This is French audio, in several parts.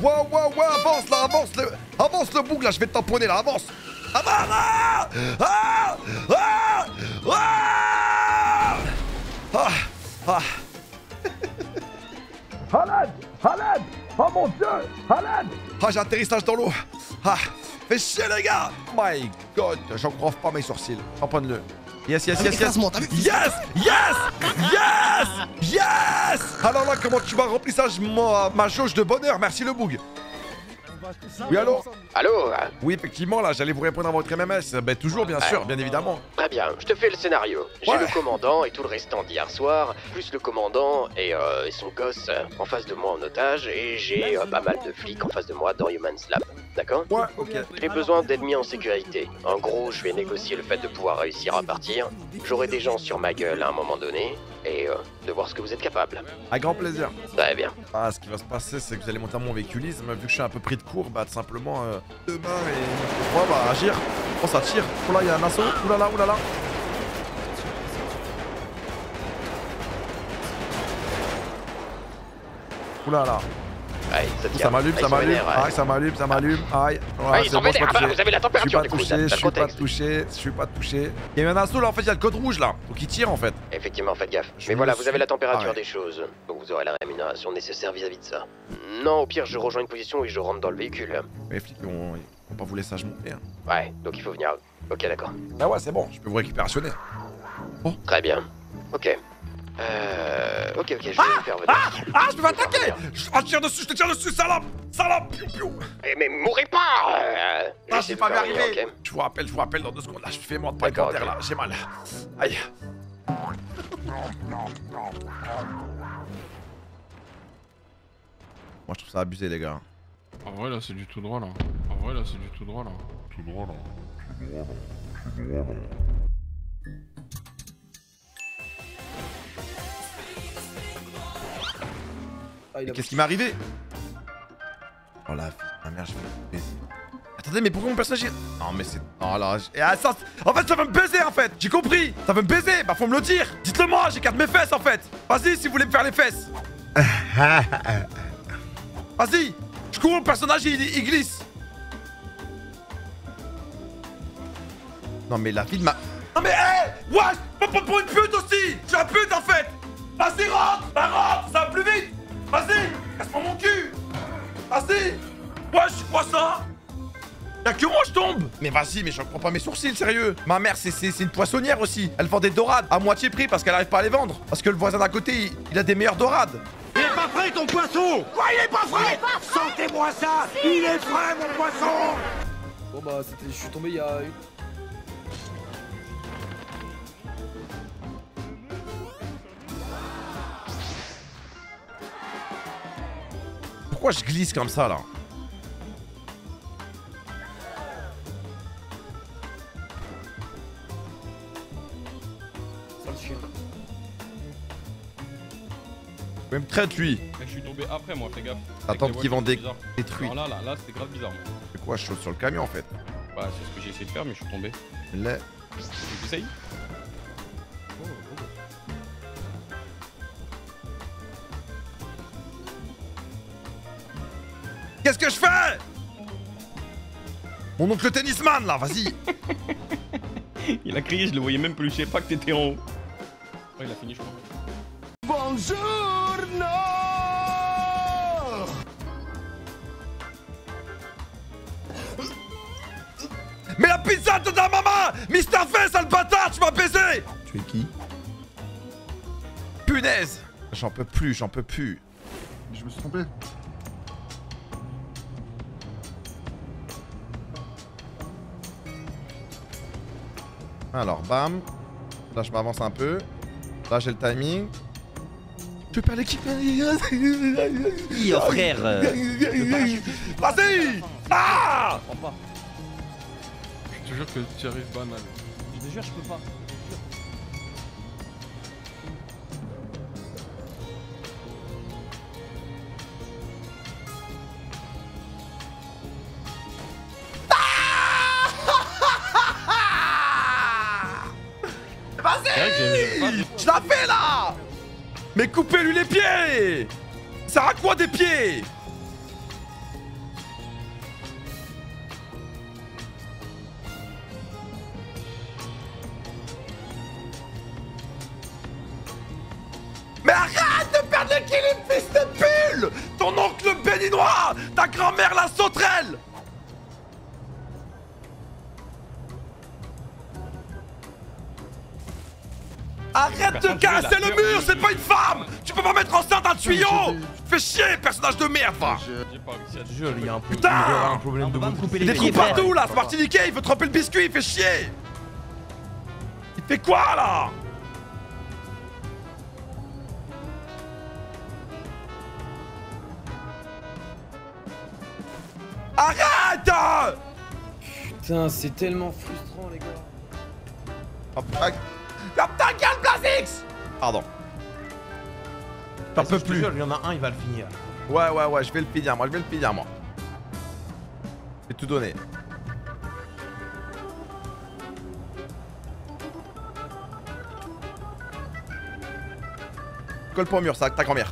Ouais, avance là, avance le bouc là, je vais te tamponner là, avance. Avance. Halad. Oh mon dieu, Halad. J'ai atterrissage dans l'eau. Fais chier les gars. My god, j'en crois pas mes sourcils. Tamponne-le. Yes. Alors là, comment tu m'as rempli ça, ma jauge de bonheur. Merci le boug. Oui, allô? Oui, effectivement, là, j'allais vous répondre à votre MMS. Ben, toujours, bien sûr, bien évidemment. Très bien, je te fais le scénario. J'ai le commandant et tout le restant d'hier soir, plus le commandant et son gosse en face de moi en otage, et j'ai pas mal de flics en face de moi dans Human's Lab. D'accord? Ouais, ok. J'ai besoin d'ennemis en sécurité. En gros, je vais négocier le fait de pouvoir réussir à partir. J'aurai des gens sur ma gueule à un moment donné, et de voir ce que vous êtes capable. Avec grand plaisir. Très bien. Ce qui va se passer, c'est que vous allez monter à mon véhiculisme. Vu que je suis un peu pris de court, bah, tout simplement, deux mains et ouais, bah, agir. Oh, ça tire. Oh là, il y a un assaut. Oulala. Oulala. Aïe, Ça m'allume. Aïe. Ils sont vénères. Vous avez la température du coup. Je suis pas touché. Il y a eu un assaut là, en fait, il y a le code rouge là. Faut qu'il tire en fait. Effectivement, faites gaffe. Mais voilà, vous avez la température des choses. Donc vous aurez la rémunération nécessaire vis-à-vis de ça. Non, au pire, je rejoins une position et je rentre dans le véhicule. Mais les flics, ils vont pas vous laisser monter. Hein. Ouais, donc il faut venir. Ok, d'accord. Ah ouais, c'est bon, je peux vous récupérationner. Oh. Très bien. Ok. Ok, je vais me faire venir. Je peux m'attaquer. Je te tire dessus, salope. Piou. Mais mourrez pas. J'ai pas arrivé. Okay. Je vous rappelle dans 2 secondes. Là, je fais mort de pas terre là, j'ai mal. Aïe. Moi, je trouve ça abusé, les gars. En vrai, là, c'est du tout droit, là. Qu'est-ce qui m'est arrivé? Oh la vie, ma mère, je vais me baiser. Attendez, mais pourquoi mon personnage est... Non, mais c'est... Oh là... ça... En fait, ça veut me baiser, en fait. J'ai compris. Ça veut me baiser. Bah, faut me le dire. Dites-le moi, j'écarte mes fesses, en fait. Vas-y, si vous voulez me faire les fesses. Vas-y. Je cours, le personnage, il glisse. Non, mais la vie de ma... Non, mais hé ouais, pas pour une pute aussi. Je suis un pute, en fait. Vas-y, rentre. Rentre, ça va plus vite. Vas-y, casse-moi mon cul. Vas-y. Ouais, je suis quoi ça? Y'a que moi je tombe. Mais vas-y, mais j'en crois pas mes sourcils, sérieux. Ma mère, c'est une poissonnière aussi. Elle vend des dorades à moitié prix parce qu'elle arrive pas à les vendre. Parce que le voisin d'à côté, il a des meilleures dorades. Il est pas frais ton poisson. Quoi, il est pas frais? Sentez-moi ça. Il est frais mon poisson. Bon bah, je suis tombé il y a... Pourquoi je glisse comme ça, là? Sale chien. Il me traite, lui. Je suis tombé après, moi, fais gaffe. Attends qu'il vend des trucs. Non, là, c'était grave bizarre. C'est quoi, je saute sur le camion, en fait? Bah, c'est ce que j'ai essayé de faire, mais je suis tombé. Là. Tu essayes? Qu'est-ce que je fais? Mon oncle tennisman, là, vas-y. Il a crié, je le voyais même plus, je sais pas que t'étais en haut. Oh, il a fini, je crois. Bonjour, non. Mais la pizza de ta maman! Mister Face, sale bâtard, tu m'as baisé! Tu es qui? Punaise! J'en peux plus. Je me suis trompé. Alors, bam. Là, je m'avance un peu. Là, j'ai le timing. Tu perds l'équipe. Yo, frère. Vas-y! Ah! Je prends pas. Je te jure que tu arrives banal. Je te jure, je peux pas. Vas-y! Je la fais là! Mais coupez-lui les pieds! Ça sert à quoi des pieds? Mais arrête de perdre l'équilibre, fils de pull! Ton oncle béninois! Ta grand-mère la sauterelle! Arrête de casser le mur, c'est pas une femme! Tu peux pas mettre enceinte un tuyau! Fais chier, personnage de merde, va! J'ai pas réussi à Je il y a un peu Putain, il y aura un problème de mots. Il est trop partout là, c'est parti niquer, il veut tremper le biscuit, il fait chier! Il fait quoi là? Arrête! Putain, c'est tellement frustrant, les gars. Hop, tac. Hop, ta gueule, Blazix! Pardon. J'en peux plus. Il y en a un, il va le finir. Ouais, je vais le finir, moi, Je vais tout donner. Colle pas au mur, ça, ta grand-mère.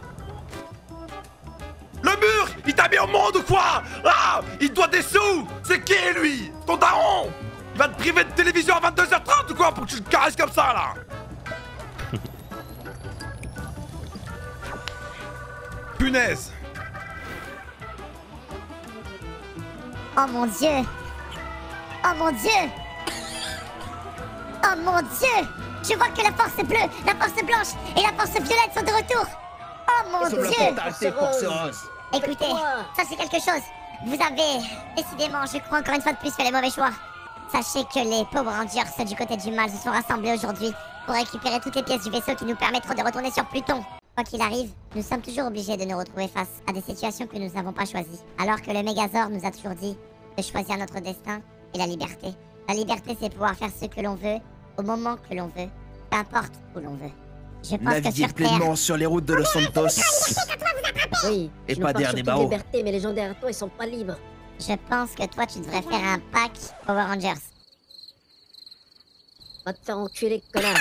Le mur! Il t'a mis au monde ou quoi? Ah! Il doit des sous! C'est qui, lui? Ton daron! Il va te priver de télévision à 22h30 ou quoi pour que tu le caresses comme ça, là? Punaise! Oh mon dieu! Oh mon dieu! Oh mon dieu! Je vois que la force bleue, la force blanche et la force violette sont de retour! Oh mon dieu! Écoutez, sachez quelque chose. Vous avez, décidément, je crois encore une fois de plus, fait les mauvais choix. Sachez que les Power Rangers du côté du mal se sont rassemblés aujourd'hui pour récupérer toutes les pièces du vaisseau qui nous permettront de retourner sur Pluton. Quoi qu'il arrive, nous sommes toujours obligés de nous retrouver face à des situations que nous n'avons pas choisies. Alors que le Megazord nous a toujours dit de choisir notre destin et la liberté. La liberté, c'est pouvoir faire ce que l'on veut, au moment que l'on veut, peu importe où l'on veut. Je pense que sur Terre... pleinement sur les routes de Los Santos. Oui, et je pas me parle derrière des barreaux. liberté, mais les gens derrière toi, ils sont pas libres. Je pense que toi, tu devrais faire un pack Power Rangers. Va te faire enculer, connard.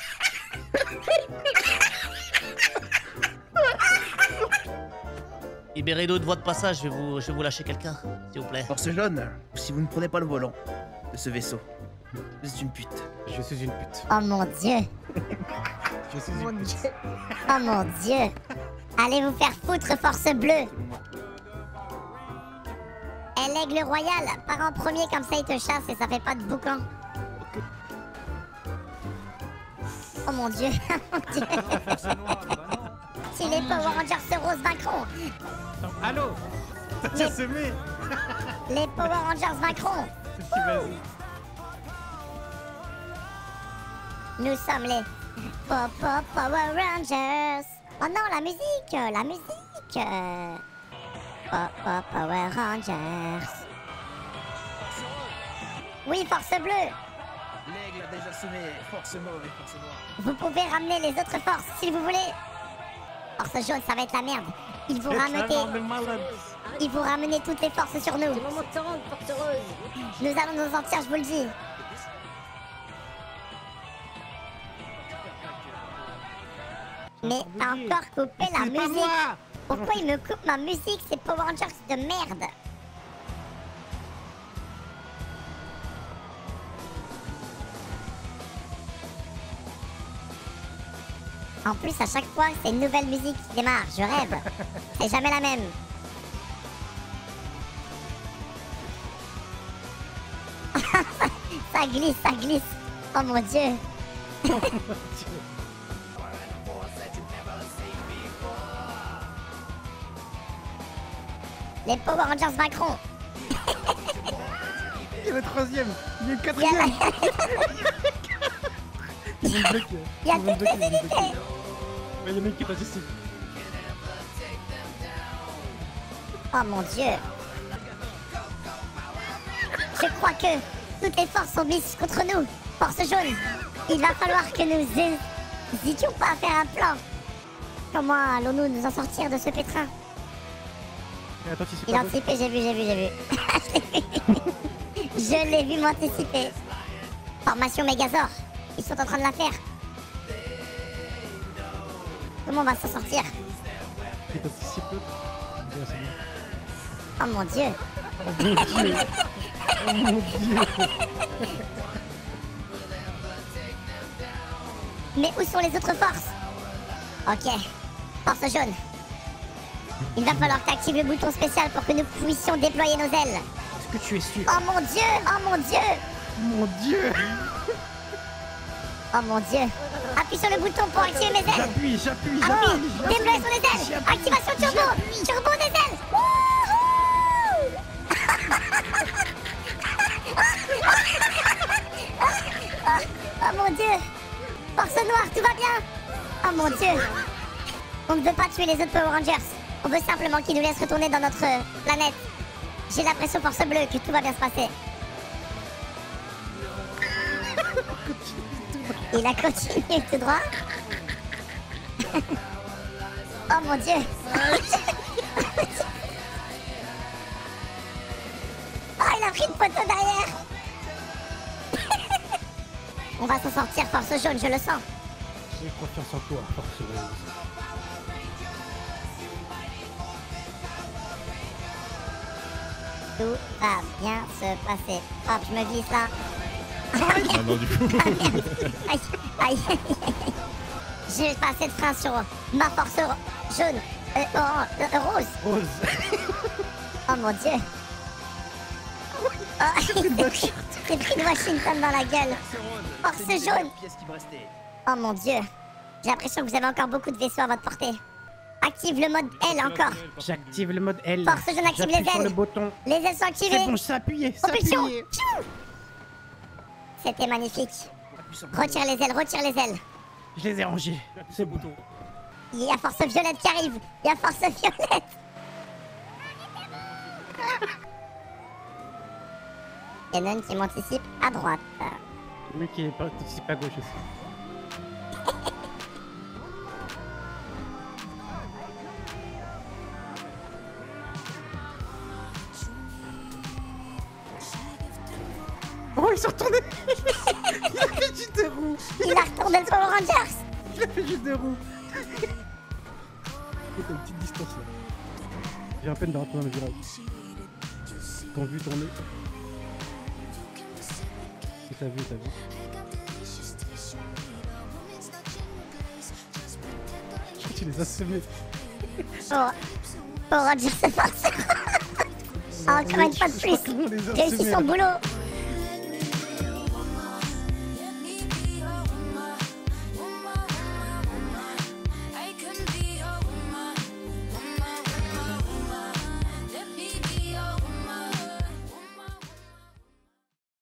Libérez l'eau de voie de passage, je vais vous lâcher quelqu'un, s'il vous plaît. Force jaune, si vous ne prenez pas le volant de ce vaisseau, vous êtes une pute. Je suis une pute. Oh mon dieu! Je suis une pute. Oh mon dieu! Allez vous faire foutre, force bleue! Et l'aigle royal, part en premier, comme ça il te chasse et ça fait pas de boucan. Oh mon dieu! Oh mon dieu! Si les Power Rangers roses vaincront! Allô? T'as semé? Les Power Rangers vaincront! Nous sommes les Power Rangers! Oh non, la musique! La musique! Power Rangers! Oui, force bleue! L'aigle a déjà semé, force mauve et force noire. Vous pouvez ramener les autres forces si vous voulez! Force jaune, ça va être la merde! Ils vont ramener toutes les forces sur nous! C'est le moment de te rendre, force rose. Nous allons nous en sortir, je vous le dis! Mais t'as encore coupé la musique! Pourquoi il me coupe ma musique, ces Power Rangers de merde? En plus, à chaque fois, c'est une nouvelle musique qui démarre. Je rêve. C'est jamais la même. Ça glisse, ça glisse. Oh mon dieu. Les Power Rangers vaincront. Il y a le troisième. Il y a le quatrième. Il y a toutes les unités. Il y a le mec qui est passé ici. Oh mon dieu. Je crois que toutes les forces sont mises contre nous. Force jaune, il va falloir que nous hésitions pas à faire un plan. Comment allons-nous nous en sortir de ce pétrin? Il a anticipé, j'ai vu. Je l'ai vu m'anticiper. Formation Megazord. Ils sont en train de la faire. Comment on va s'en sortir? Oh mon dieu. Oh mon dieu. Mais où sont les autres forces? Ok. Force jaune. Il va falloir que tu actives le bouton spécial pour que nous puissions déployer nos ailes. Est-ce que tu es sûr? Oh mon dieu! Oh mon dieu! Mon dieu! Oh mon dieu! Appuie sur le bouton pour activer mes ailes! J'appuie. Appuie! Déploie sur les ailes! Activation turbo! Turbo des ailes! Wouhou! Oh mon dieu! Force noire, tout va bien! Oh mon dieu! On ne veut pas tuer les autres Power Rangers. On veut simplement qu'ils nous laissent retourner dans notre planète. J'ai l'impression, Force bleue, que tout va bien se passer. Il a continué tout droit. Oh mon dieu! Oh, il a pris une photo derrière. On va s'en sortir, Force jaune, je le sens. J'ai confiance en toi, Force rose. Tout va bien se passer. Hop, je me glisse là. Ah non, du coup. Aïe, aïe, aïe. J'ai pas assez de frein sur ma force jaune. Rose. Rose. Oh mon dieu. Oh, j'ai pris de Washington dans la gueule. Force jaune. Oh mon dieu. J'ai l'impression que vous avez encore beaucoup de vaisseaux à votre portée. Active le mode L encore. J'active le mode L. Force jaune, active les J'appuie sur ailes. le bouton. Les ailes sont activées. C'est bon, c'est appuyé. Propulsion. C'était magnifique. Retire les ailes, retire les ailes. Je les ai rangés. C'est bon. Il y a Force violette qui arrive. Il y a Force violette. Kennen qui m'anticipe à droite. Le mec qui est participe à gauche aussi. Oh, ils sont retournés. Il a fait juste deux roues. Il a retourné le Power Rangers. Il a fait juste deux roues. C'est une petite distance là. J'ai à peine de rentrer dans le virage. T'as vu tourner. T'as vu. Tu les as semés. Power Rangers se force. Encore une fois de plus. Réussis son boulot.